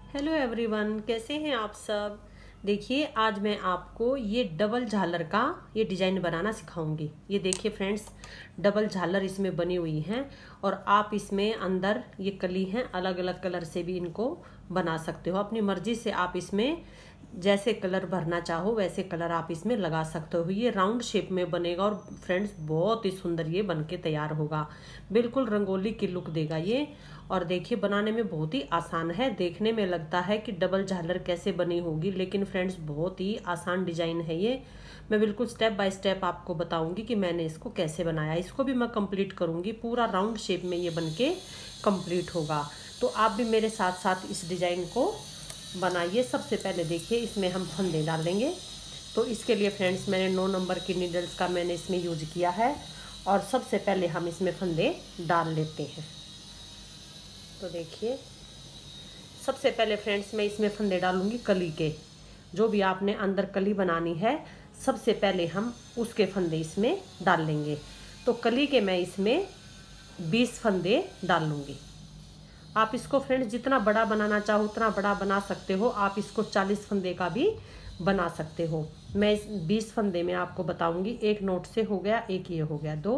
Hello everyone, कैसे हैं आप सब। देखिए, आज मैं आपको ये डबल झालर का ये डिजाइन बनाना सिखाऊंगी। ये देखिए फ्रेंड्स, डबल झालर इसमें बनी हुई हैं और आप इसमें अंदर ये कली हैं अलग अलग कलर से भी इनको बना सकते हो। अपनी मर्जी से आप इसमें जैसे कलर भरना चाहो वैसे कलर आप इसमें लगा सकते हो। ये राउंड शेप में बनेगा और फ्रेंड्स बहुत ही सुंदर ये बनके तैयार होगा। बिल्कुल रंगोली की लुक देगा ये। और देखिए, बनाने में बहुत ही आसान है। देखने में लगता है कि डबल झालर कैसे बनी होगी, लेकिन फ्रेंड्स बहुत ही आसान डिजाइन है ये। मैं बिल्कुल स्टेप बाय स्टेप आपको बताऊंगी कि मैंने इसको कैसे बनाया। इसको भी मैं कंप्लीट करूंगी, पूरा राउंड शेप में ये बनके कंप्लीट होगा। तो आप भी मेरे साथ साथ इस डिजाइन को बनाइए। सबसे पहले देखिए, इसमें हम फंदे डालेंगे। तो इसके लिए फ्रेंड्स मैंने 9 नंबर की नीडल्स का मैंने इसमें यूज किया है। और सबसे पहले हम इसमें फंदे डाल लेते हैं। तो देखिए, सबसे पहले फ्रेंड्स मैं इसमें फंदे डालूंगी कली के। जो भी आपने अंदर कली बनानी है, सबसे पहले हम उसके फंदे इसमें डाल लेंगे। तो कली के मैं इसमें 20 फंदे डाल लूँगी। आप इसको फ्रेंड्स जितना बड़ा बनाना चाहो उतना बड़ा बना सकते हो। आप इसको 40 फंदे का भी बना सकते हो। मैं इस 20 फंदे में आपको बताऊंगी। एक नोट से हो गया, एक ये हो गया, 2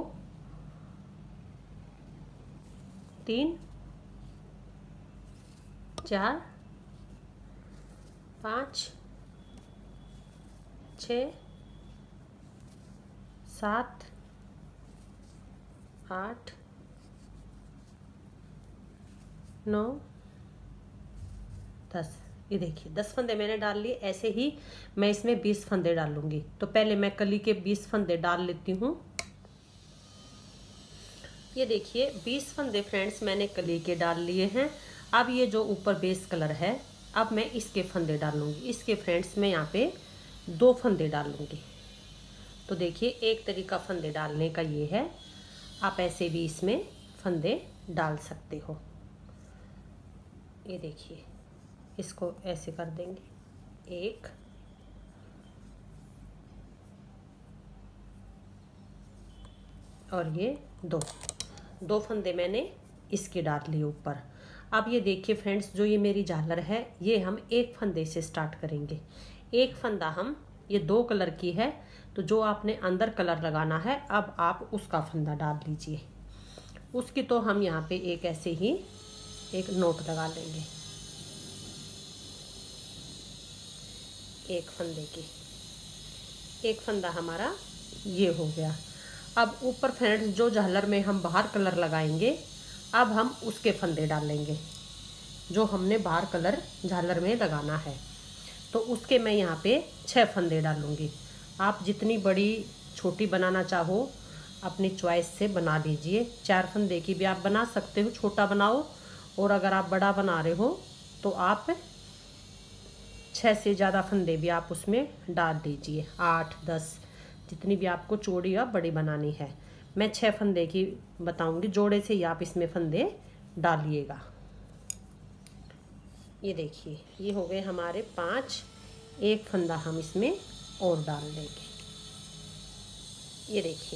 3 4 5 6 7 8 9 10। ये देखिए 10 फंदे मैंने डाल लिए। ऐसे ही मैं इसमें 20 फंदे डालूंगी। तो पहले मैं कली के 20 फंदे डाल लेती हूँ। ये देखिए 20 फंदे फ्रेंड्स मैंने कली के डाल लिए हैं। अब ये जो ऊपर बेस कलर है, अब मैं इसके फंदे डालूंगी। इसके फ्रेंड्स मैं यहाँ पे 2 फंदे डालूंगी। तो देखिए, एक तरीका फंदे डालने का ये है। आप ऐसे भी इसमें फंदे डाल सकते हो। ये देखिए, इसको ऐसे कर देंगे, 1 और ये 2 फंदे मैंने इसके डाल लिए ऊपर। अब ये देखिए फ्रेंड्स, जो ये मेरी झालर है, ये हम एक फंदे से स्टार्ट करेंगे। एक फंदा हम, ये 2 कलर की है, तो जो आपने अंदर कलर लगाना है अब आप उसका फंदा डाल लीजिए। उसकी तो हम यहाँ पे एक ऐसे ही एक नोट लगा लेंगे, एक फंदे की। एक फंदा हमारा ये हो गया। अब ऊपर फ्रेंड्स जो झालर में हम बाहर कलर लगाएंगे, अब हम उसके फंदे डालेंगे जो हमने बाहर कलर झालर में लगाना है। तो उसके मैं यहाँ पे 6 फंदे डालूंगी। आप जितनी बड़ी छोटी बनाना चाहो अपनी चॉइस से बना लीजिए। 4 फंदे की भी आप बना सकते हो, छोटा बनाओ। और अगर आप बड़ा बना रहे हो तो आप 6 से ज़्यादा फंदे भी आप उसमें डाल दीजिए, 8 10, जितनी भी आपको चौड़ी या बड़ी बनानी है। मैं 6 फंदे की बताऊंगी, जोड़े से ही आप इसमें फंदे डालिएगा। ये देखिए, ये हो गए हमारे 5। एक फंदा हम इसमें और डाल देंगे। ये देखिए,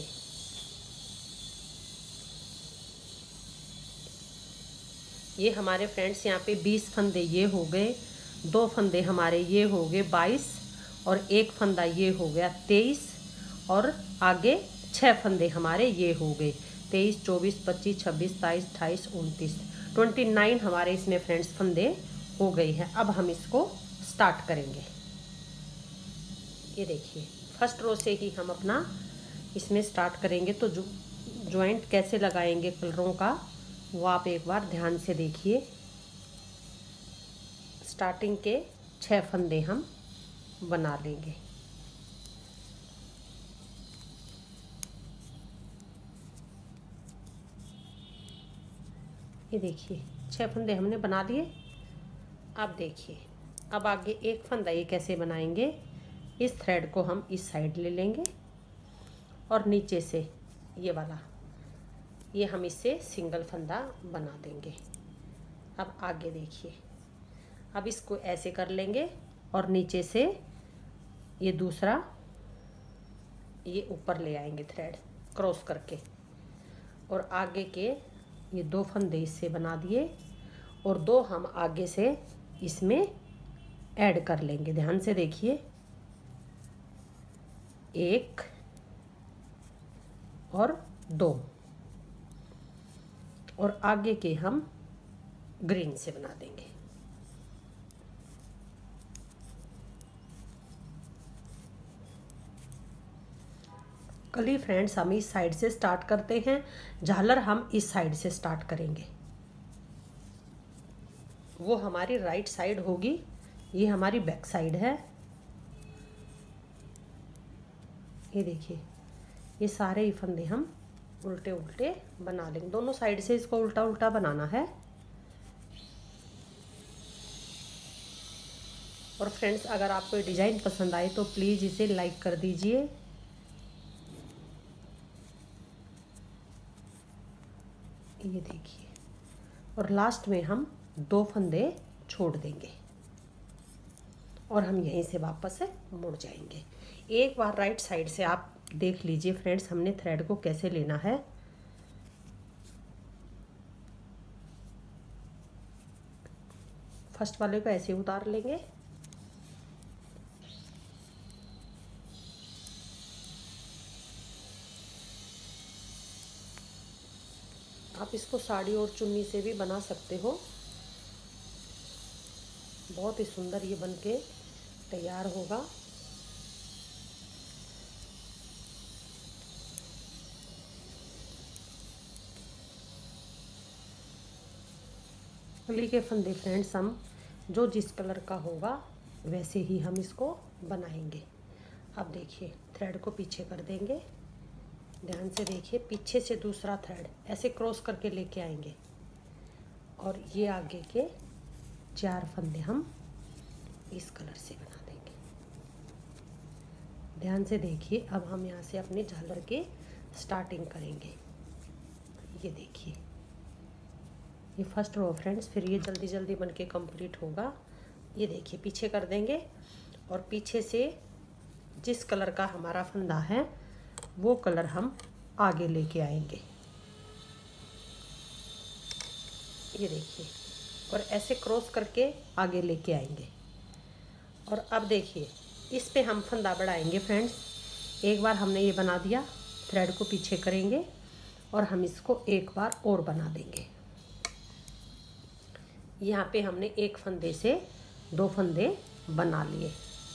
ये हमारे फ्रेंड्स यहाँ पे 20 फंदे ये हो गए। 2 फंदे हमारे ये हो गए 22 और एक फंदा ये हो गया 23। और आगे 6 फंदे हमारे ये हो गए 23 24 25 26 27 28 29 29 हमारे इसमें फ्रेंड्स फंदे हो गई है। अब हम इसको स्टार्ट करेंगे। ये देखिए, फर्स्ट रो से ही हम अपना इसमें स्टार्ट करेंगे। तो जो जॉइंट कैसे लगाएंगे कलरों का, वो आप एक बार ध्यान से देखिए। स्टार्टिंग के 6 फंदे हम बना लेंगे। ये देखिए, 6 फंदे हमने बना लिए। अब देखिए, अब आगे एक फंदा ये कैसे बनाएंगे। इस थ्रेड को हम इस साइड ले लेंगे और नीचे से ये वाला, ये हम इससे सिंगल फंदा बना देंगे। अब आगे देखिए, अब इसको ऐसे कर लेंगे और नीचे से ये दूसरा ये ऊपर ले आएंगे थ्रेड क्रॉस करके। और आगे के ये 2 फंदे इससे बना दिए और 2 हम आगे से इसमें ऐड कर लेंगे। ध्यान से देखिए, 1 और 2, और आगे के हम ग्रीन से बना देंगे। कली फ्रेंड्स, हम इस साइड से स्टार्ट करते हैं, झालर हम इस साइड से स्टार्ट करेंगे। वो हमारी राइट साइड होगी, ये हमारी बैक साइड है। ये देखिए, ये सारे ही फंदे हम उल्टे उल्टे बना लेंगे। दोनों साइड से इसको उल्टा उल्टा बनाना है। और फ्रेंड्स, अगर आपको ये डिज़ाइन पसंद आए तो प्लीज़ इसे लाइक कर दीजिए। ये देखिए, और लास्ट में हम 2 फंदे छोड़ देंगे और हम यहीं से वापस से मुड़ जाएंगे। एक बार राइट साइड से आप देख लीजिए फ्रेंड्स, हमने थ्रेड को कैसे लेना है। फर्स्ट वाले को ऐसे उतार लेंगे, आप इसको साड़ी और चुन्नी से भी बना सकते हो। बहुत ही सुंदर ये बनके तैयार होगा। कली के फंदे फ्रेंड्स, हम जो जिस कलर का होगा वैसे ही हम इसको बनाएंगे। अब देखिए, थ्रेड को पीछे कर देंगे। ध्यान से देखिए, पीछे से दूसरा थ्रेड ऐसे क्रॉस करके लेके आएंगे और ये आगे के 4 फंदे हम इस कलर से बना देंगे। ध्यान से देखिए, अब हम यहाँ से अपने झालर के स्टार्टिंग करेंगे। ये देखिए, ये फर्स्ट रो फ्रेंड्स, फिर ये जल्दी जल्दी बनके कंप्लीट होगा। ये देखिए, पीछे कर देंगे और पीछे से जिस कलर का हमारा फंदा है वो कलर हम आगे लेके आएंगे। ये देखिए, और ऐसे क्रॉस करके आगे लेके आएंगे। और अब देखिए, इस पे हम फंदा बढ़ाएंगे फ्रेंड्स। एक बार हमने ये बना दिया, थ्रेड को पीछे करेंगे और हम इसको एक बार और बना देंगे। यहाँ पे हमने एक फंदे से 2 फंदे बना लिए।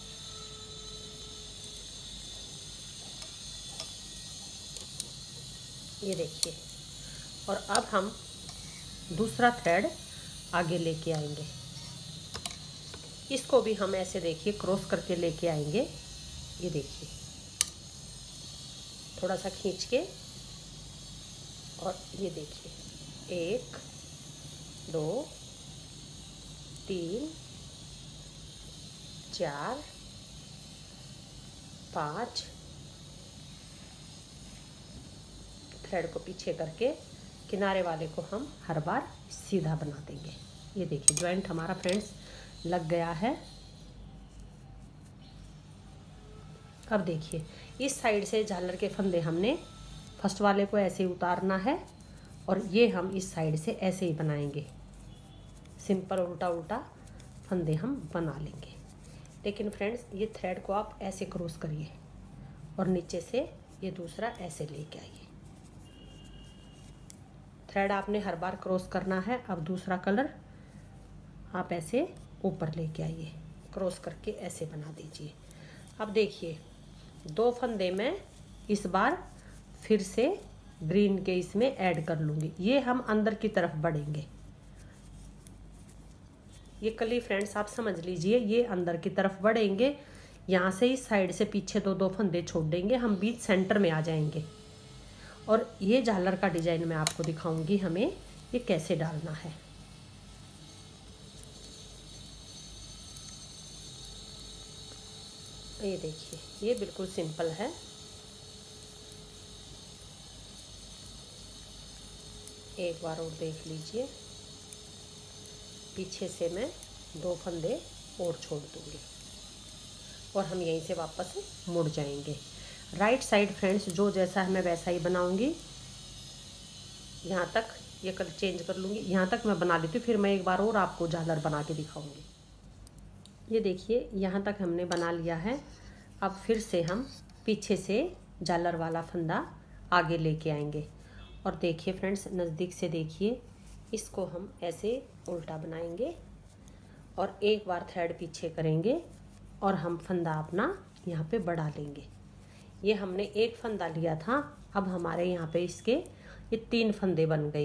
ये देखिए, और अब हम दूसरा थ्रेड आगे लेके आएंगे। इसको भी हम ऐसे देखिए क्रॉस करके लेके आएंगे। ये देखिए, थोड़ा सा खींच के, और ये देखिए 1 2 3 4 5 थ्रेड को पीछे करके किनारे वाले को हम हर बार सीधा बना देंगे। ये देखिए, जॉइंट हमारा फ्रेंड्स लग गया है। अब देखिए, इस साइड से झालर के फंदे हमने फर्स्ट वाले को ऐसे उतारना है और ये हम इस साइड से ऐसे ही बनाएंगे। सिंपल उल्टा उल्टा फंदे हम बना लेंगे। लेकिन फ्रेंड्स, ये थ्रेड को आप ऐसे क्रॉस करिए और नीचे से ये दूसरा ऐसे लेके आइए। थ्रेड आपने हर बार क्रॉस करना है। अब दूसरा कलर आप ऐसे ऊपर लेके आइए, क्रॉस करके ऐसे बना दीजिए। अब देखिए, 2 फंदे में इस बार फिर से ग्रीन के इसमें ऐड कर लूँगी। ये हम अंदर की तरफ बढ़ेंगे। ये कली फ्रेंड्स आप समझ लीजिए, ये अंदर की तरफ बढ़ेंगे। यहाँ से इस साइड से पीछे 2 फंदे छोड़ देंगे, हम बीच सेंटर में आ जाएंगे। और ये झालर का डिजाइन मैं आपको दिखाऊंगी हमें ये कैसे डालना है। ये देखिए, ये बिल्कुल सिंपल है। एक बार और देख लीजिए, पीछे से मैं 2 फंदे और छोड़ दूंगी और हम यहीं से वापस मुड़ जाएंगे। राइट साइड फ्रेंड्स जो जैसा है मैं वैसा ही बनाऊंगी। यहाँ तक ये कलर चेंज कर लूँगी, यहाँ तक मैं बना लेती हूँ, फिर मैं एक बार और आपको झालर बना के दिखाऊंगी। ये देखिए यहाँ तक हमने बना लिया है। अब फिर से हम पीछे से झालर वाला फंदा आगे लेके आएंगे और देखिए फ्रेंड्स, नज़दीक से देखिए, इसको हम ऐसे उल्टा बनाएंगे और एक बार थ्रेड पीछे करेंगे और हम फंदा अपना यहाँ पे बढ़ा लेंगे। ये हमने एक फंदा लिया था, अब हमारे यहाँ पे इसके ये 3 फंदे बन गए।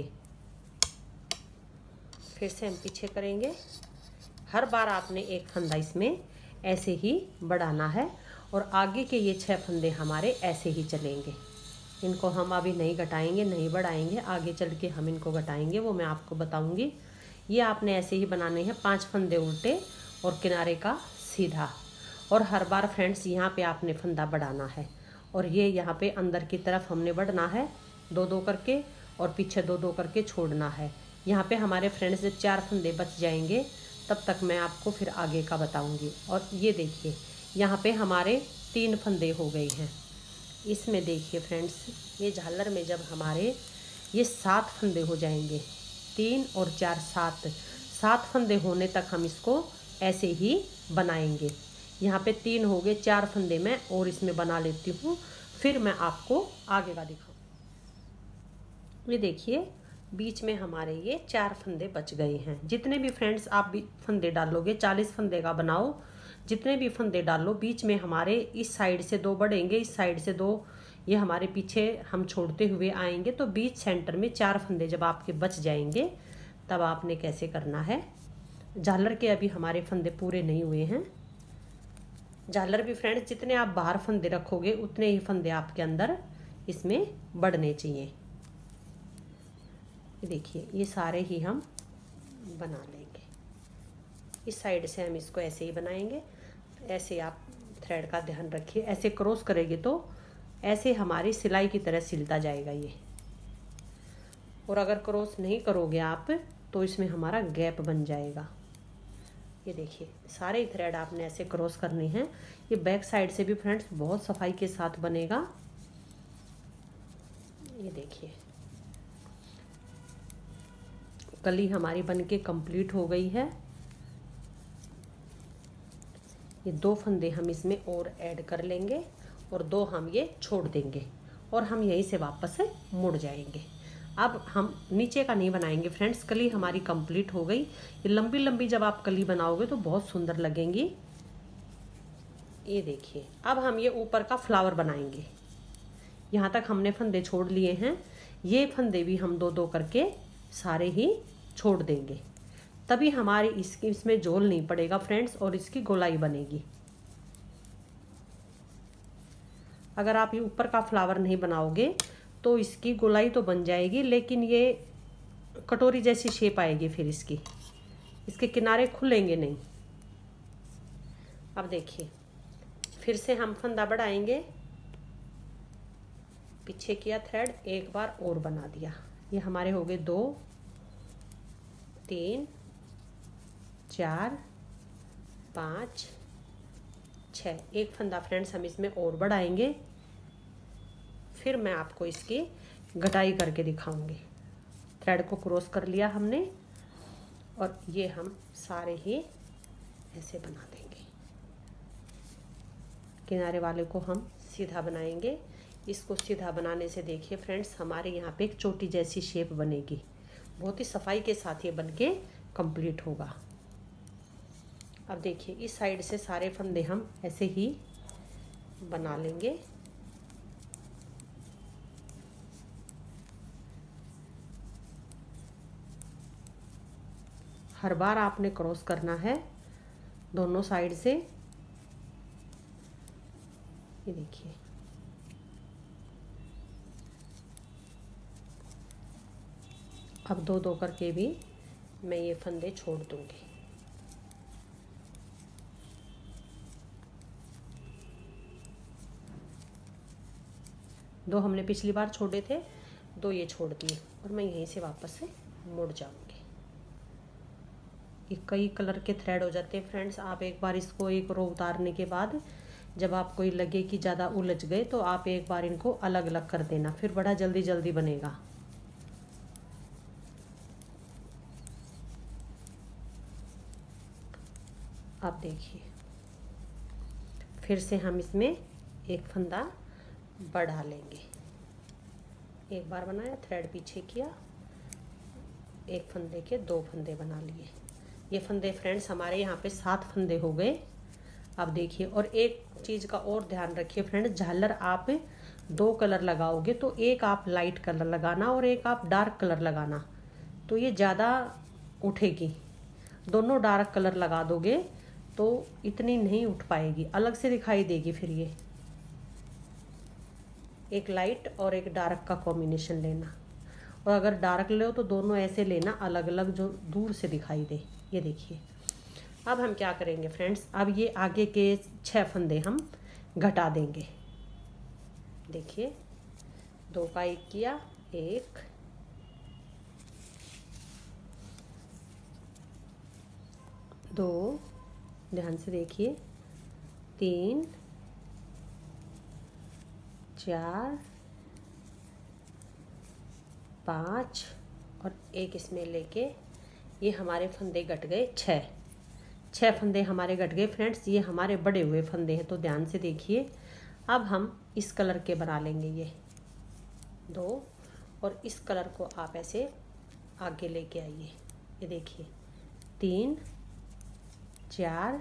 फिर से हम पीछे करेंगे। हर बार आपने एक फंदा इसमें ऐसे ही बढ़ाना है और आगे के ये 6 फंदे हमारे ऐसे ही चलेंगे। इनको हम अभी नहीं घटाएंगे, नहीं बढ़ाएंगे, आगे चल के हम इनको घटाएंगे, वो मैं आपको बताऊंगी। ये आपने ऐसे ही बनाने हैं, 5 फंदे उल्टे और किनारे का सीधा। और हर बार फ्रेंड्स यहाँ पे आपने फंदा बढ़ाना है और ये यहाँ पे अंदर की तरफ हमने बढ़ना है 2-2 करके और पीछे 2-2 करके छोड़ना है। यहाँ पे हमारे फ्रेंड्स जब 4 फंदे बच जाएंगे तब तक मैं आपको फिर आगे का बताऊंगी। और ये देखिए यहाँ पे हमारे 3 फंदे हो गए हैं। इसमें देखिए फ्रेंड्स, ये झालर में जब हमारे ये 7 फंदे हो जाएंगे, 3 और 4 7 फंदे होने तक हम इसको ऐसे ही बनाएंगे। यहाँ पे 3 हो गए, 4 फंदे मैं और इसमें बना लेती हूँ, फिर मैं आपको आगे का दिखाऊँ। ये देखिए बीच में हमारे ये 4 फंदे बच गए हैं। जितने भी फ्रेंड्स आप भी फंदे डालोगे, 40 फंदे का बनाओ, जितने भी फंदे डालो, बीच में हमारे इस साइड से 2 बढ़ेंगे, इस साइड से 2 ये हमारे पीछे हम छोड़ते हुए आएंगे। तो बीच सेंटर में 4 फंदे जब आपके बच जाएंगे तब आपने कैसे करना है। झालर के अभी हमारे फंदे पूरे नहीं हुए हैं। झालर भी फ्रेंड्स जितने आप बाहर फंदे रखोगे उतने ही फंदे आपके अंदर इसमें बढ़ने चाहिए। देखिए ये सारे ही हम बना लेंगे। इस साइड से हम इसको ऐसे ही बनाएंगे। ऐसे आप थ्रेड का ध्यान रखिए, ऐसे क्रॉस करेंगे तो ऐसे हमारी सिलाई की तरह सिलता जाएगा ये। और अगर क्रॉस नहीं करोगे आप तो इसमें हमारा गैप बन जाएगा। ये देखिए सारे ही थ्रेड आपने ऐसे क्रॉस करने हैं। ये बैक साइड से भी फ्रेंड्स बहुत सफाई के साथ बनेगा। ये देखिए कली हमारी बनके कंप्लीट हो गई है। ये 2 फंदे हम इसमें और ऐड कर लेंगे और 2 हम ये छोड़ देंगे और हम यहीं से वापस से मुड़ जाएंगे। अब हम नीचे का नहीं बनाएंगे फ्रेंड्स, कली हमारी कंप्लीट हो गई। ये लंबी लंबी जब आप कली बनाओगे तो बहुत सुंदर लगेंगी। ये देखिए अब हम ये ऊपर का फ्लावर बनाएंगे। यहाँ तक हमने फंदे छोड़ लिए हैं, ये फंदे भी हम 2-2 करके सारे ही छोड़ देंगे, तभी हमारी इसमें झोल नहीं पड़ेगा फ्रेंड्स और इसकी गोलाई बनेगी। अगर आप ये ऊपर का फ्लावर नहीं बनाओगे तो इसकी गोलाई तो बन जाएगी लेकिन ये कटोरी जैसी शेप आएगी, फिर इसके किनारे खुलेंगे नहीं। अब देखिए फिर से हम फंदा बढ़ाएंगे, पीछे किया थ्रेड, एक बार और बना दिया। ये हमारे हो गए 2 3 4 5 6। एक फंदा फ्रेंड्स हम इसमें और बढ़ाएंगे, फिर मैं आपको इसकी घटाई करके दिखाऊंगी। थ्रेड को क्रॉस कर लिया हमने और ये हम सारे ही ऐसे बना देंगे। किनारे वाले को हम सीधा बनाएंगे। इसको सीधा बनाने से देखिए फ्रेंड्स हमारे यहाँ पे एक चोटी जैसी शेप बनेगी। बहुत ही सफाई के साथ ये बनके कंप्लीट होगा। अब देखिए इस साइड से सारे फंदे हम ऐसे ही बना लेंगे। हर बार आपने क्रॉस करना है दोनों साइड से। ये देखिए अब 2-2 करके भी मैं ये फंदे छोड़ दूंगी। दो हमने पिछली बार छोड़े थे, 2 ये छोड़ दिए और मैं यहीं से वापस से मुड़ जाऊंगी। ये कई कलर के थ्रेड हो जाते हैं फ्रेंड्स। आप एक बार इसको एक रो उतारने के बाद जब आपको ये लगे कि ज़्यादा उलझ गए तो आप एक बार इनको अलग अलग कर देना, फिर बड़ा जल्दी जल्दी बनेगा। अब देखिए फिर से हम इसमें एक फंदा बढ़ा लेंगे। एक बार बनाया, थ्रेड पीछे किया, एक फंदे के 2 फंदे बना लिए। ये फंदे फ्रेंड्स हमारे यहाँ पे 7 फंदे हो गए। अब देखिए, और एक चीज़ का और ध्यान रखिए फ्रेंड्स, झालर आप 2 कलर लगाओगे तो एक आप लाइट कलर लगाना और एक आप डार्क कलर लगाना, तो ये ज़्यादा उठेगी। दोनों डार्क कलर लगा दोगे तो इतनी नहीं उठ पाएगी, अलग से दिखाई देगी। फिर ये एक लाइट और एक डार्क का कॉम्बिनेशन लेना, और अगर डार्क लो तो दोनों ऐसे लेना अलग अलग, जो दूर से दिखाई दे। ये देखिए, अब हम क्या करेंगे फ्रेंड्स, अब ये आगे के 6 फंदे हम घटा देंगे। देखिए 2 का 1 किया, 1 2, ध्यान से देखिए, 3 4 5 और एक इसमें लेके ये हमारे फंदे घट गए 6 फंदे हमारे घट गए फ्रेंड्स। ये हमारे बड़े हुए फंदे हैं, तो ध्यान से देखिए। अब हम इस कलर के बना लेंगे ये 2, और इस कलर को आप ऐसे आगे लेके आइए। ये देखिए 3 4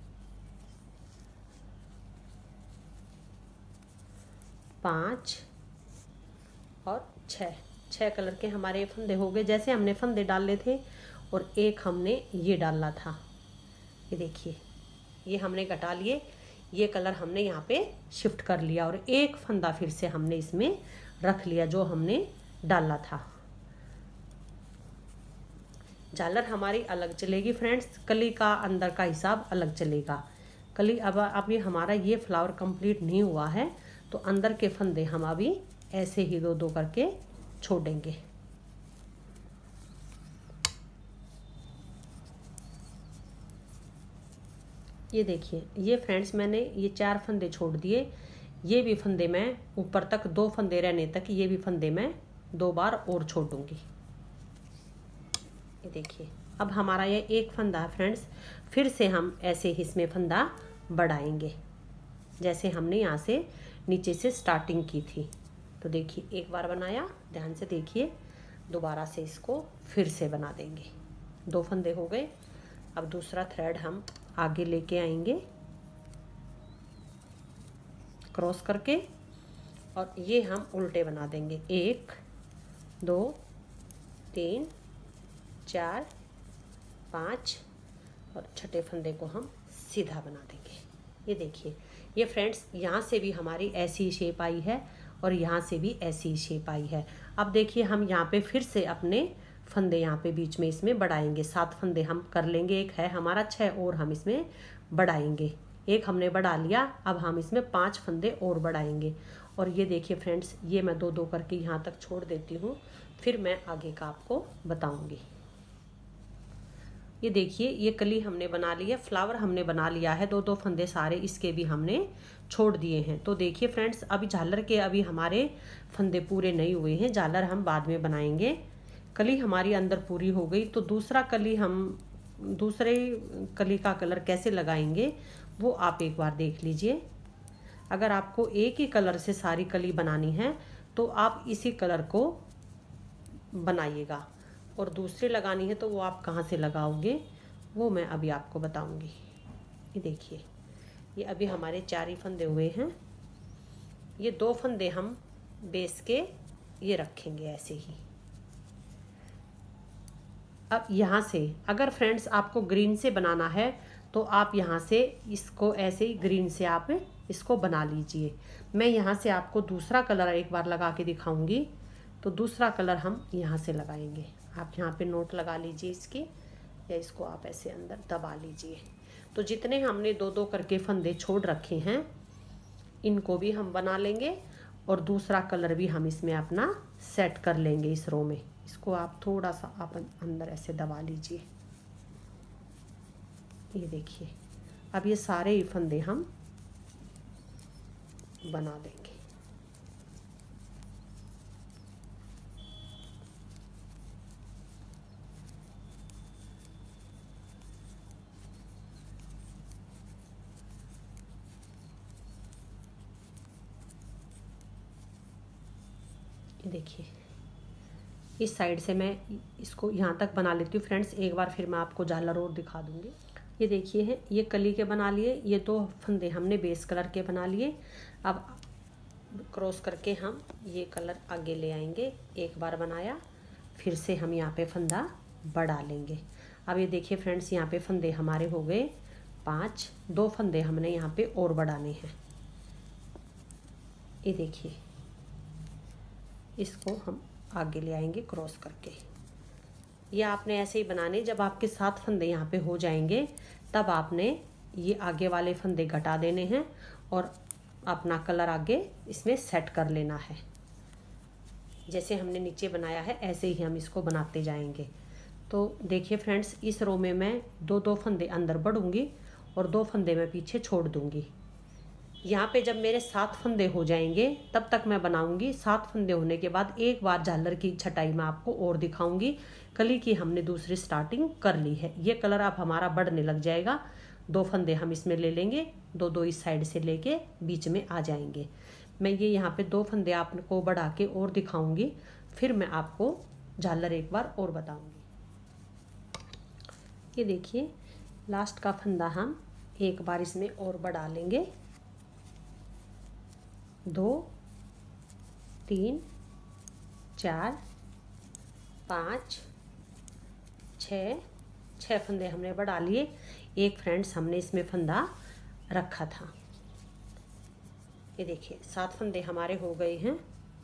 5 और 6 कलर के हमारे फंदे हो गए। जैसे हमने फंदे डाले थे और एक हमने ये डालना था। ये देखिए, ये हमने घटा लिए, ये कलर हमने यहाँ पे शिफ्ट कर लिया, और एक फंदा फिर से हमने इसमें रख लिया जो हमने डाला था। झालर हमारी अलग चलेगी फ्रेंड्स, कली का अंदर का हिसाब अलग चलेगा। कली अब ये हमारा ये फ्लावर कंप्लीट नहीं हुआ है, तो अंदर के फंदे हम अभी ऐसे ही 2-2 करके छोड़ेंगे। ये देखिए, ये फ्रेंड्स मैंने ये 4 फंदे छोड़ दिए। ये भी फंदे मैं ऊपर तक 2 फंदे रहने तक ये भी फंदे मैं 2 बार और छोड़ दूंगी। ये देखिए, अब हमारा ये एक फंदा है फ्रेंड्स, फिर से हम ऐसे ही इसमें फंदा बढ़ाएंगे जैसे हमने यहाँ से नीचे से स्टार्टिंग की थी। तो देखिए, एक बार बनाया, ध्यान से देखिए, दोबारा से इसको फिर से बना देंगे। 2 फंदे हो गए। अब दूसरा थ्रेड हम आगे लेके आएंगे क्रॉस करके, और ये हम उल्टे बना देंगे। 1 2 3 4 5 और छठे फंदे को हम सीधा बना देंगे। ये देखिए, ये फ्रेंड्स यहाँ से भी हमारी ऐसी शेप आई है और यहाँ से भी ऐसी शेप आई है। अब देखिए, हम यहाँ पे फिर से अपने फंदे यहाँ पे बीच में इसमें बढ़ाएंगे। 7 फंदे हम कर लेंगे, एक है हमारा 6 और हम इसमें बढ़ाएंगे। एक हमने बढ़ा लिया, अब हम इसमें 5 फंदे और बढ़ाएंगे। और ये देखिए फ्रेंड्स, ये मैं 2-2 करके यहाँ तक छोड़ देती हूँ, फिर मैं आगे का आपको बताऊँगी। ये देखिए, ये कली हमने बना ली है, फ्लावर हमने बना लिया है, 2-2 फंदे सारे इसके भी हमने छोड़ दिए हैं। तो देखिए फ्रेंड्स, अभी झालर के अभी हमारे फंदे पूरे नहीं हुए हैं, झालर हम बाद में बनाएंगे। कली हमारी अंदर पूरी हो गई, तो दूसरा कली हम दूसरे कली का कलर कैसे लगाएंगे वो आप एक बार देख लीजिए। अगर आपको एक ही कलर से सारी कली बनानी है तो आप इसी कलर को बनाइएगा, और दूसरी लगानी है तो वो आप कहाँ से लगाओगे वो मैं अभी आपको बताऊंगी। ये देखिए, ये अभी हमारे 4 ही फंदे हुए हैं। ये 2 फंदे हम बेस के ये रखेंगे ऐसे ही। अब यहाँ से अगर फ्रेंड्स आपको ग्रीन से बनाना है तो आप यहाँ से इसको ऐसे ही ग्रीन से आप इसको बना लीजिए। मैं यहाँ से आपको दूसरा कलर एक बार लगा के दिखाऊंगी, तो दूसरा कलर हम यहाँ से लगाएंगे। आप यहाँ पे नोट लगा लीजिए इसकी, या इसको आप ऐसे अंदर दबा लीजिए। तो जितने हमने 2-2 करके फंदे छोड़ रखे हैं इनको भी हम बना लेंगे, और दूसरा कलर भी हम इसमें अपना सेट कर लेंगे इस रो में। इसको आप थोड़ा सा आप अंदर ऐसे दबा लीजिए। ये देखिए, अब ये सारे ही फंदे हम बना देंगे। ये देखिए इस साइड से मैं इसको यहाँ तक बना लेती हूँ फ्रेंड्स। एक बार फिर मैं आपको झालर और दिखा दूँगी। ये देखिए है, ये कली के बना लिए, ये 2 फंदे हमने बेस कलर के बना लिए। अब क्रॉस करके हम ये कलर आगे ले आएंगे। एक बार बनाया, फिर से हम यहाँ पे फंदा बढ़ा लेंगे। अब ये देखिए फ्रेंड्स, यहाँ पे फंदे हमारे हो गए 5, 2 फंदे हमने यहाँ पे और बढ़ाने हैं। ये देखिए इसको हम आगे ले आएंगे क्रॉस करके। ये आपने ऐसे ही बनाने, जब आपके 7 फंदे यहाँ पे हो जाएंगे तब आपने ये आगे वाले फंदे घटा देने हैं और अपना कलर आगे इसमें सेट कर लेना है। जैसे हमने नीचे बनाया है ऐसे ही हम इसको बनाते जाएंगे। तो देखिए फ्रेंड्स, इस रो में मैं 2-2 फंदे अंदर बढ़ूंगी और 2 फंदे मैं पीछे छोड़ दूंगी। यहाँ पे जब मेरे 7 फंदे हो जाएंगे तब तक मैं बनाऊंगी। 7 फंदे होने के बाद एक बार झालर की छटाई मैं आपको और दिखाऊंगी। कली की हमने दूसरी स्टार्टिंग कर ली है। ये कलर अब हमारा बढ़ने लग जाएगा। 2 फंदे हम इसमें ले लेंगे, 2-2 इस साइड से लेके बीच में आ जाएंगे। मैं ये यहाँ पे 2 फंदे आपको बढ़ा के और दिखाऊंगी, फिर मैं आपको झालर एक बार और बताऊंगी। ये देखिए लास्ट का फंदा हम एक बार इसमें और बढ़ा लेंगे। 2, 3, 4, 5, 6 फंदे हमने बढ़ा लिए। एक फ्रेंड्स हमने इसमें फंदा रखा था। ये देखिए 7 फंदे हमारे हो गए हैं।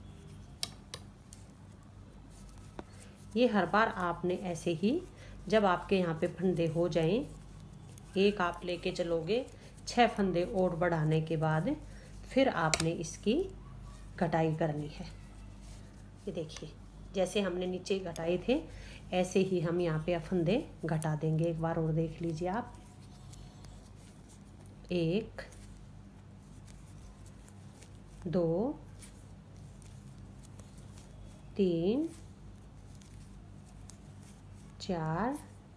ये हर बार आपने ऐसे ही, जब आपके यहाँ पे फंदे हो जाएं, एक आप लेके चलोगे, 6 फंदे और बढ़ाने के बाद फिर आपने इसकी घटाई करनी है। ये देखिए जैसे हमने नीचे घटाए थे ऐसे ही हम यहाँ पे फंदे घटा देंगे। एक बार और देख लीजिए आप। 1, 2, 3, 4,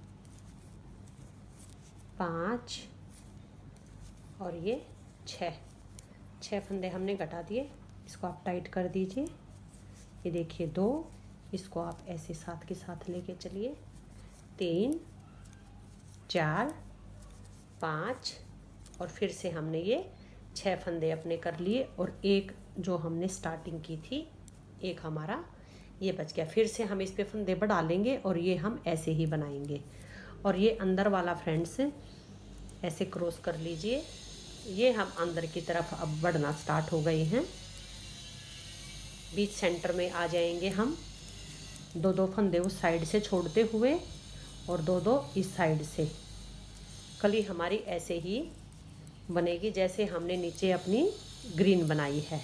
5 और ये 6 फंदे हमने घटा दिए। इसको आप टाइट कर दीजिए। ये देखिए 2, इसको आप ऐसे साथ के साथ लेके चलिए। 3, 4, 5 और फिर से हमने ये 6 फंदे अपने कर लिए और एक जो हमने स्टार्टिंग की थी, एक हमारा ये बच गया। फिर से हम इस पे फंदे बढ़ा लेंगे और ये हम ऐसे ही बनाएंगे। और ये अंदर वाला फ्रेंड्स ऐसे क्रॉस कर लीजिए। ये हम अंदर की तरफ अब बढ़ना स्टार्ट हो गए हैं। बीच सेंटर में आ जाएंगे हम। 2-2 फंदे उस साइड से छोड़ते हुए और 2-2 इस साइड से। कली हमारी ऐसे ही बनेगी जैसे हमने नीचे अपनी ग्रीन बनाई है।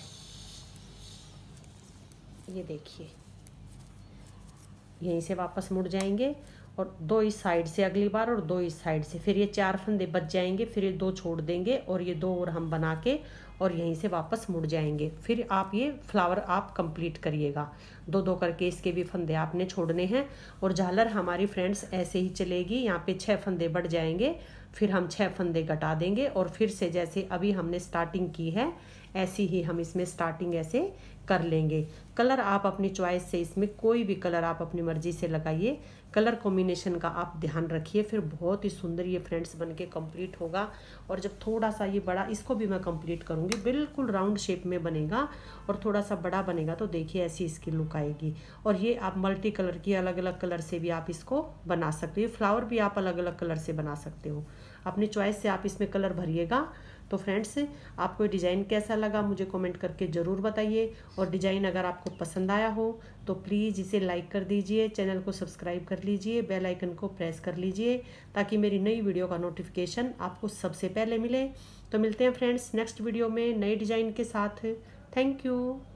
ये देखिए यहीं से वापस मुड़ जाएंगे और 2 इस साइड से अगली बार और 2 इस साइड से। फिर ये 4 फंदे बच जाएंगे, फिर ये 2 छोड़ देंगे और ये 2 और हम बना के और यहीं से वापस मुड़ जाएंगे। फिर आप ये फ्लावर आप कंप्लीट करिएगा। 2-2 करके इसके भी फंदे आपने छोड़ने हैं और झालर हमारी फ्रेंड्स ऐसे ही चलेगी। यहाँ पे 6 फंदे बढ़ जाएंगे, फिर हम 6 फंदे घटा देंगे और फिर से जैसे अभी हमने स्टार्टिंग की है ऐसी ही हम इसमें स्टार्टिंग ऐसे कर लेंगे। कलर आप अपनी चॉइस से, इसमें कोई भी कलर आप अपनी मर्जी से लगाइए। कलर कॉम्बिनेशन का आप ध्यान रखिए, फिर बहुत ही सुंदर ये फ्रेंड्स बनके कंप्लीट होगा। और जब थोड़ा सा ये बड़ा, इसको भी मैं कंप्लीट करूँगी, बिल्कुल राउंड शेप में बनेगा और थोड़ा सा बड़ा बनेगा तो देखिए ऐसी इसकी लुक आएगी। और ये आप मल्टी कलर की, अलग अलग कलर से भी आप इसको बना सकते हो। फ्लावर भी आप अलग अलग कलर से बना सकते हो, अपनी चॉइस से आप इसमें कलर भरिएगा। तो फ्रेंड्स आपको डिज़ाइन कैसा लगा मुझे कमेंट करके ज़रूर बताइए। और डिज़ाइन अगर आपको पसंद आया हो तो प्लीज़ इसे लाइक कर दीजिए, चैनल को सब्सक्राइब कर लीजिए, बेल आइकन को प्रेस कर लीजिए ताकि मेरी नई वीडियो का नोटिफिकेशन आपको सबसे पहले मिले। तो मिलते हैं फ्रेंड्स नेक्स्ट वीडियो में नए डिज़ाइन के साथ। Thank you.